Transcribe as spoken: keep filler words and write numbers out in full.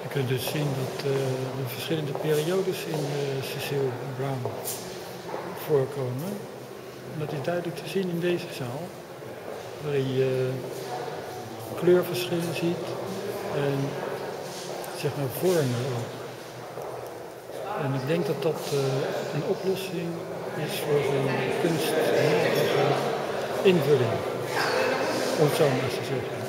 kunt dus zien dat uh, de verschillende periodes in uh, Cecile Brown voorkomen. En dat is duidelijk te zien in deze zaal, waarin je kleurverschillen ziet en zeg maar vormen ook. En ik denk dat dat uh, een oplossing is voor zo'n kunstmatige invulling, om het zo maar eens te zeggen.